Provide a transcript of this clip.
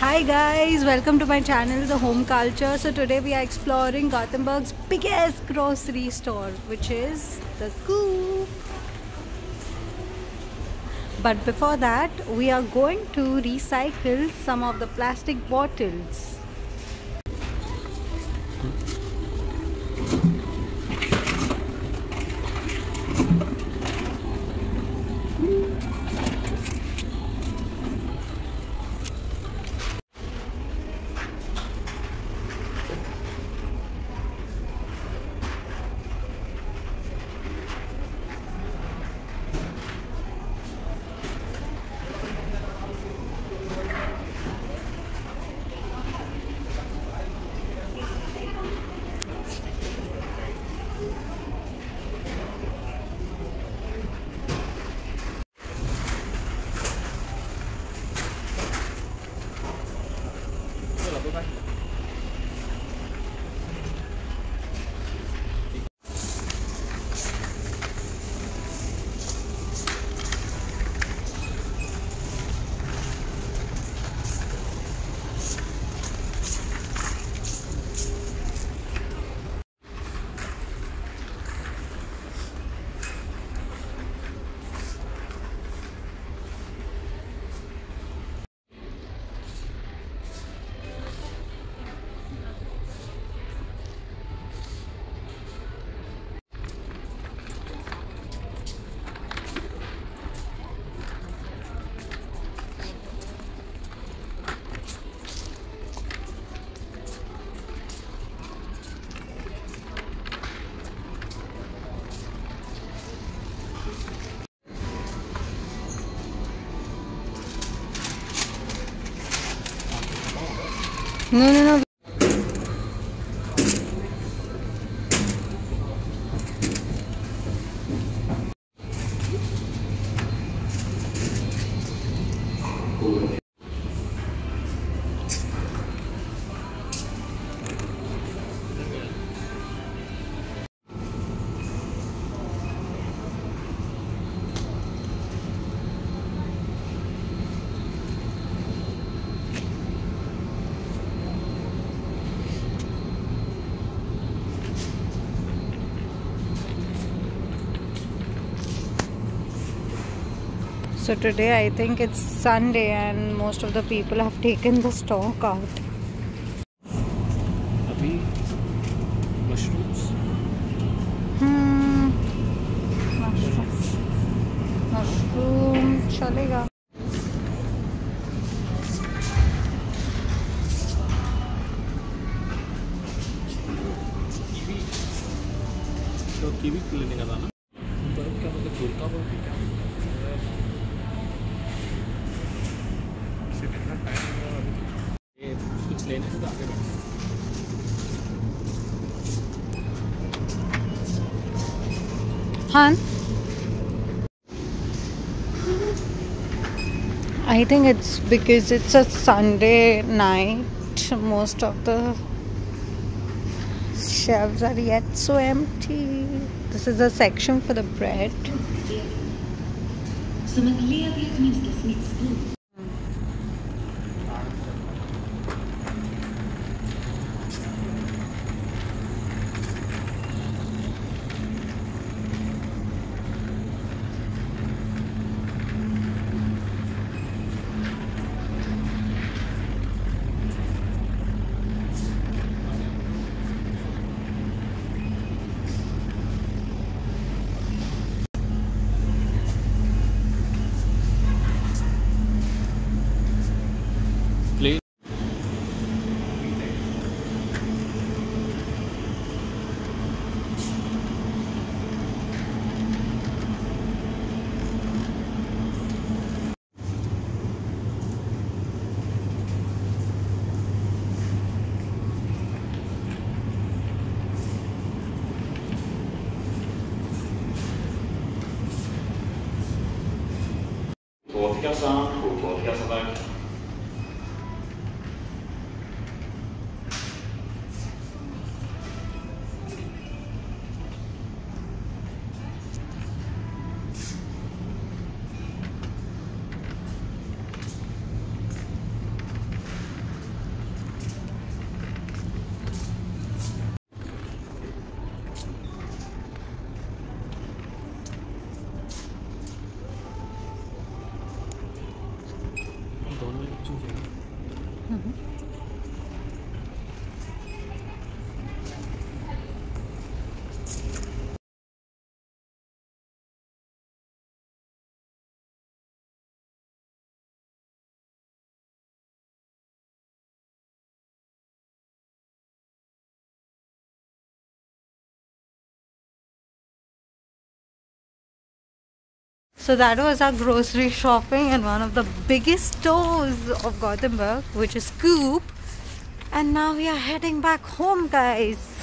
Hi guys, welcome to my channel The Home Culture. So today we are exploring Gothenburg's biggest grocery store, which is the COOP. But before that, we are going to recycle some of the plastic bottles. No. So today I think it's Sunday and most of the people have taken the stock out. Mushrooms. Mushroom chalega. तो kiwi लेने का था ना, तो क्या मतलब गुड़का बोलते क्या? सिर्फ इतना टाइम लगा अभी। ये कुछ लेने से तो आगे बढ़। Han, I think it's because it's a Sunday night. Most of the shelves are yet so empty. This is a section for the bread. Plate matching चाहिए. So that was our grocery shopping in one of the biggest stores of Gothenburg, which is COOP. And now we are heading back home, guys.